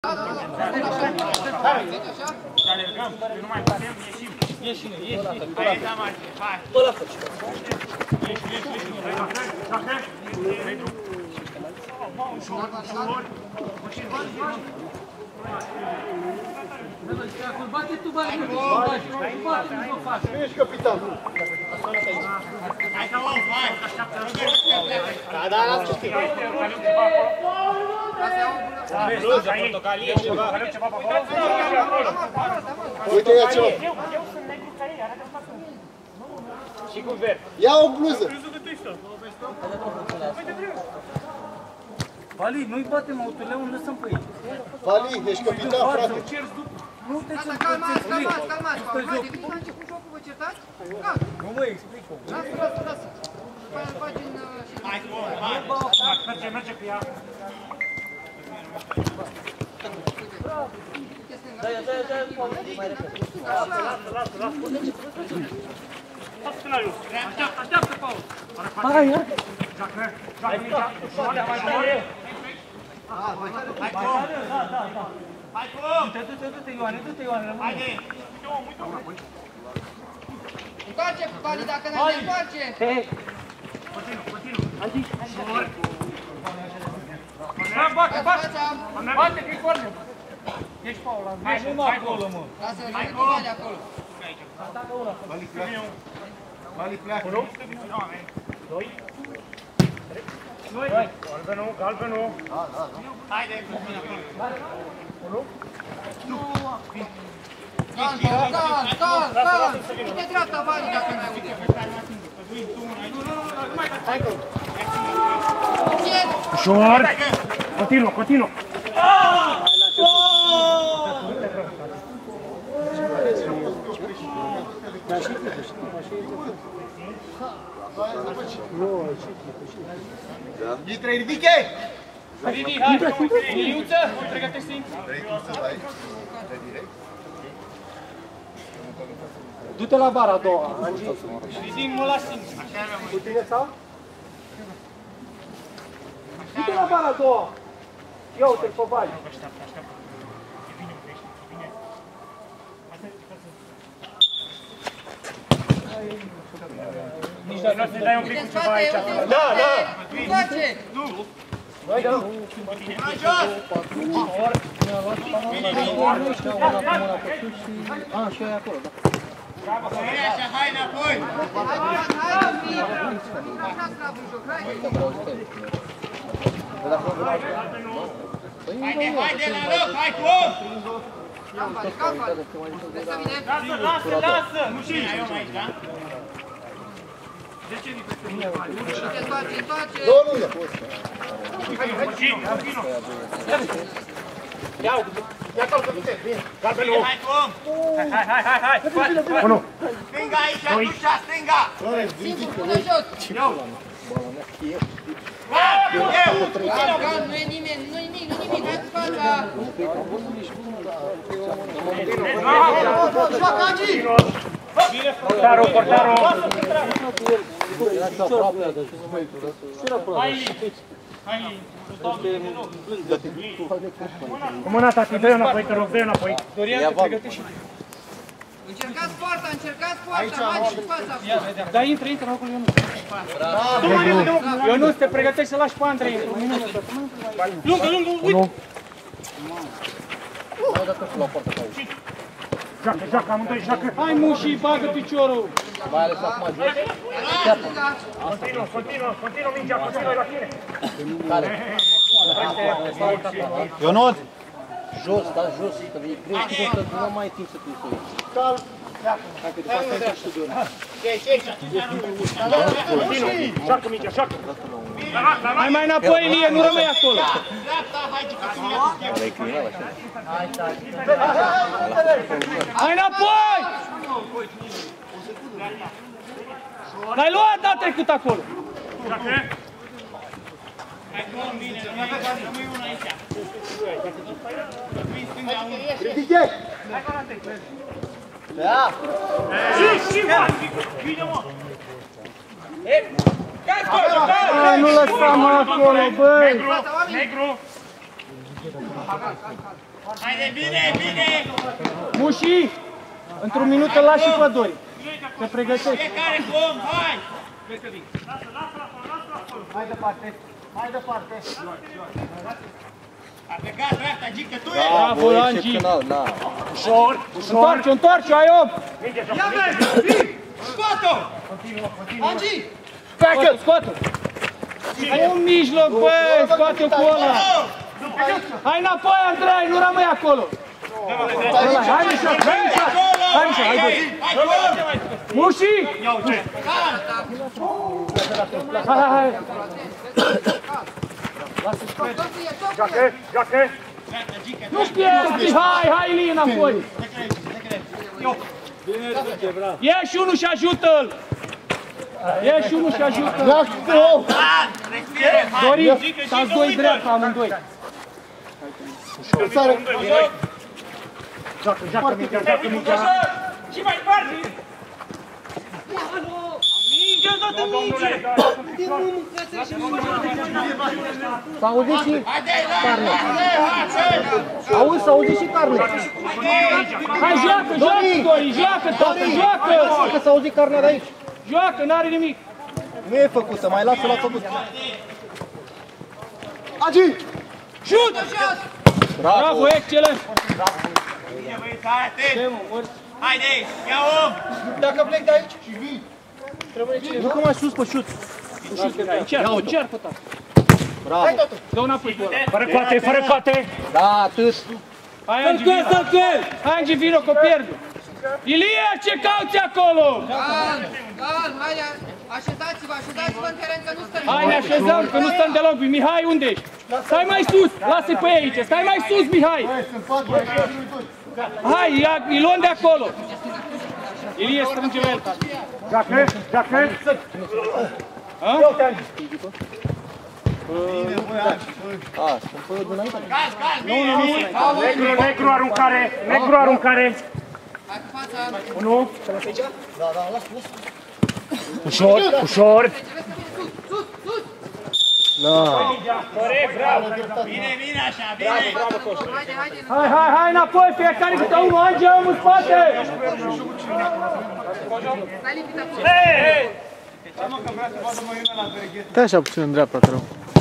Alergăm, nu mai putem, ieșim. Ieși. Hai, da, mai. Hai. Ieși. Dacă. Ușor. Bate tu, bate, nu faci. Nu ești capitan. Hai, hai, așteaptă, rugăm. Da, lasă știi. Portocalie, ceva. Uite, ia ceva. Eu sunt negru ca ei, arată față. Și cu verde. Ia o bluză. Vali, nu-i batem autoleul, lăsăm pe ei. Vali, ești capitan, frate. Nu te țin. Calmați. Haide, când a început jocul, vă certați? Gata. Nu mă explic-o. Lasă. După aia îl faci în... Hai. Merge cu ea. Lasă. Poți până la jos. Așteaptă, Paul. Hai, ia. Joacă mingea. Mai mare. Hai, Paul. Hai, Paul. Du-te, Ioane, rămâne. Haide. Uite-o. Întoarce, Vali, dacă n-ai de întoarce. Continuu. Bate. Bate, că-i corner. Ești Paul. Hai, nu mă acolo, mă. Lasă-l, rămâne cu Vali acolo. Vali pleacă. 1. 2. Galbenul. Haide. 1. Cal. Uite dreapta, Vali, dacă n-ai uite. Ușor. Continuă. Mitre, ridiche! Ridic, hai. Iliuță, pregătește-i. Du-te la bara a doua, Angi. Ridic, mă las singur. Cu tine sau? Du-te la bara a doua. Ia uite-l pe Vali. Așteaptă. E bine. Nici nu să dai un pic cu ceva aici. Da. Întoarce. Hai, da. Și aia acolo, da. Așa, hai înapoi. Hai, un pic. Așa sclavă în joc, hai. Haide la loc, hai cu om! Cam, Vezi să vine? Lasă! Nu știu, ai om aici, da? De ce nu Uite, întoarce. Două lungă. Vino! Ia calcă, du-te, bine! Galbenul! Hai cu om! Hai! 1! Stânga aici, dușa, stânga! Singur, până jos. Eu! Cal, nu e nimeni, nu-i nimic, hai cu fața. Joacă, Angi! Portarul! Hai! Cu mâna, tati, dă-i înapoi, te rog, dă-i înapoi. Dorian, te pregătești și tu. Încercați poarta, mai și fața. Da, intră, acolo, Ionuț. Ionuț, te pregătești să lași pe Andrei într-un minut. Lungă, uite! Joacă, amândoi, joacă! Hai, mușii, bagă piciorul! Mai ales acum, Continuă mingea, continuă la tine! Ionut! Jos, da, jos, că e greu, știi că nu mai ai timp să te uiți. Calm! Hai că după asta ai și tu de ori. Joacă mingea, joacă! Hai mai înapoi, Ilie, nu rămâi acolo! Hai înapoi! L-ai luat, da, trecut acolo! Ridiche! Da! Nu lăsa mă acolo, băi! Negru! Haide, bine, bine! Mușii, într-un minut îl lași și pe Dori. Te pregătești. Fiecare cu om, hai! Hai departe. Hai departe. A plecat dreapta, Gică, tu e! Bravo, Angi. Ușor, ușor. Întoarce, ai 8. Ia mergi! Scoate-o! Angi! Scoate-o. Un mijloc, băi, scoate-o cu ăla. Hai înapoi, Andrei, nu rămâi acolo. Hai, Mișa, hai, Mișa. Hai, Mișa, hai, Dori. Mușii! Hai. Joacă. Nu pierzi, hai, Ilie, înapoi. Ieși unul și ajută-l. Ieși unul și ajută-l. Dori, stați doi dreapta, amândoi. Joacă mingea. Și mai departe! Minge, dă-te minge! S-a auzit și Carne! auzi, s-a auzit și carne. Hai, joacă, Dori, joacă, tată, joacă! Că s-a auzit carnea de aici. Joacă, n-are nimic. Nu e făcută, mai lasă-l a făcut. Agi! Șut! Bravo, excelent! Bine, băieți, hai, atent! Haide, ia om! Dacă plec de aici și vii. Du-că mai sus pe șut. Încearcă, tată. Bravo. Dă-o înapoi cu ăla. Fără coate. Da, atât. Hai, Angi, vino. Hai, Angi, vino, că pierd. Ilie, ce cauți acolo? Calm, haide, așezați-vă în teren, că nu stăm. Hai, ne așezăm, că nu stăm deloc. Mihai, unde ești? Stai mai sus, lasă-i pe ei aici. Stai mai sus, Mihai. Hai, îi luăm de acolo. Ilie, strânge la el, tată. Joacă. Negru aruncare. Hai cu fața. 1. Ușor. Bine, așa, bine. Haide. Hai, înapoi, fiecare câte unul. Angi, omul în spate. Stai lipit acolo. Stai așa puțin în dreapta, te rog.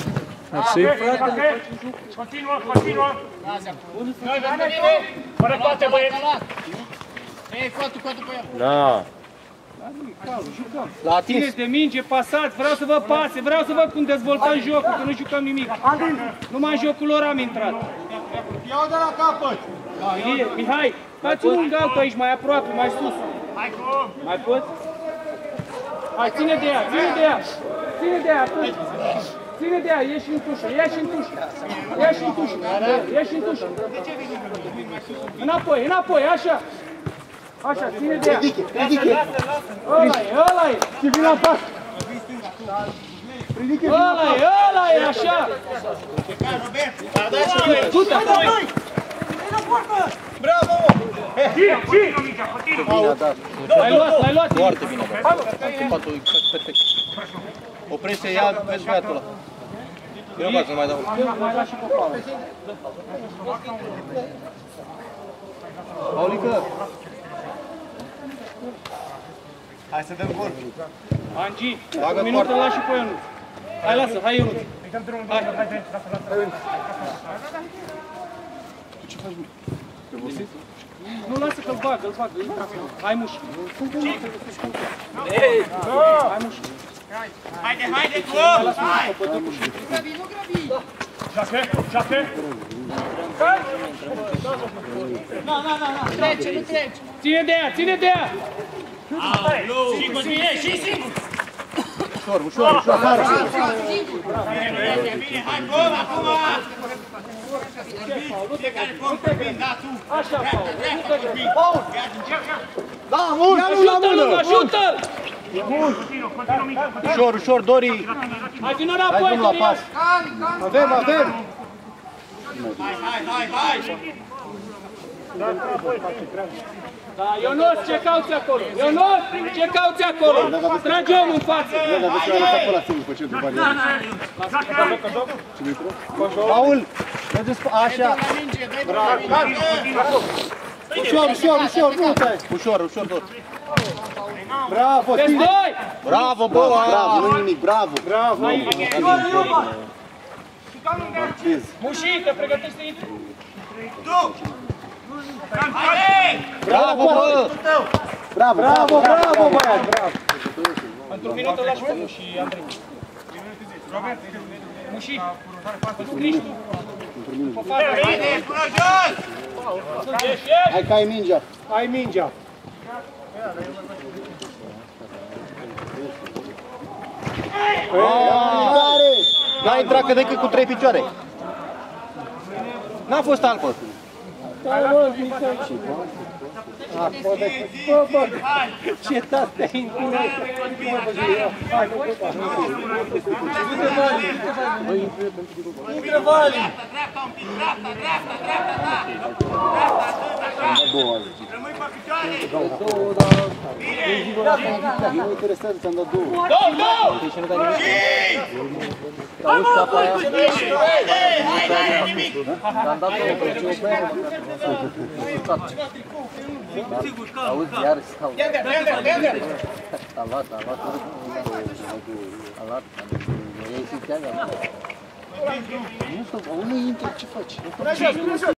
Continuă. Fără coate, băieți. Ei, coatu pe el. Da. L-a atins. Țineți de minge, pasați, vreau să vă pase, vreau să văd cum dezvoltăm jocul, că nu jucăm nimic. Numai în jocul lor am intrat. Iau de la capăt. Ilie, Mihai, faci un galt aici, mai aproape, mai sus. Mai poți? Hai, ține de ea, atât. Ține de ea, ieși în tușă. Înapoi, așa. Așa, ține de ea. Ăla e. Și vine la pas. Ăla e, așa. Du-te, Bravo! L-ai luat. Foarte bine, bă. Patul exact perfect. Oprește, ia, vezi băiatul ăla. Eu nu mai dau. Mai lași și pe Paul. Paulică! Hai să dăm gol. Angi, un minut îl lași și pe Ionuț. Hai, lasă, hai Ionuț. Nu, lasă că-l bagă, Hai, Muș. Hai, Muș. Haide, cu om! Hai! Nu grăbi! Joacă. Trece, nu trece! Ține de ea! Singur, bine, și singur! Ușor, afară! Bine, hai, cu om, acum! Fiecare cu om, da, tu! Așa, Paul. Paul! Da, mult! Ajută-l! Ușor, Dori! Hai, vină înapoi, Dorian! Avem! Hai! Da, Ionuț, ce cauți acolo? Trage omul în față! Paul! Așa. Ușor, ușor, ușor, nu te. Ușor, ușor tot. Bravo, Deci tine. doi! Bravo, bă! Bravo, nu nimic, bravo. Bravo. Mușii, te pregătești să intri. Bravo, bă! Bravo, bravo, bravo, băiat, bravo. Într-un minut îl lași pe Mușii, Andrei. Mușii, îl scriși tu. Pe față. Hai că ai mingea. Ai mingea. N-a intrat cât de cât cu 3 picioare. N-a fost albă. Ce tate în cură. Intră Vali. Nu interesează, ți-am dat două. Auzi, iar stau. A luat. Nu știu, unul intră, ce faci?